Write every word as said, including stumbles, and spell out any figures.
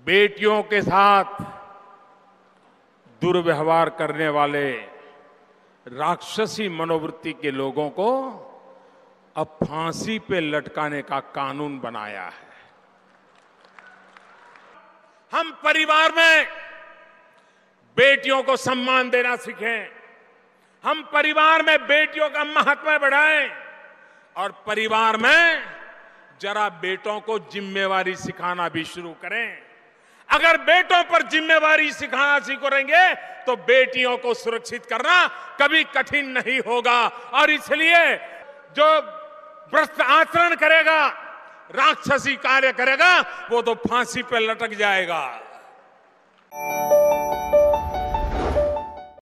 बेटियों के साथ दुर्व्यवहार करने वाले राक्षसी मनोवृत्ति के लोगों को अब फांसी पे लटकाने का कानून बनाया है। हम परिवार में बेटियों को सम्मान देना सीखें, हम परिवार में बेटियों का महत्व बढ़ाएं और परिवार में जरा बेटों को जिम्मेवारी सिखाना भी शुरू करें। अगर बेटों पर जिम्मेवारी सिखाना सीखेंगे तो बेटियों को सुरक्षित करना कभी कठिन नहीं होगा। और इसलिए जो भ्रष्ट आचरण करेगा, राक्षसी कार्य करेगा, वो तो फांसी पे लटक जाएगा।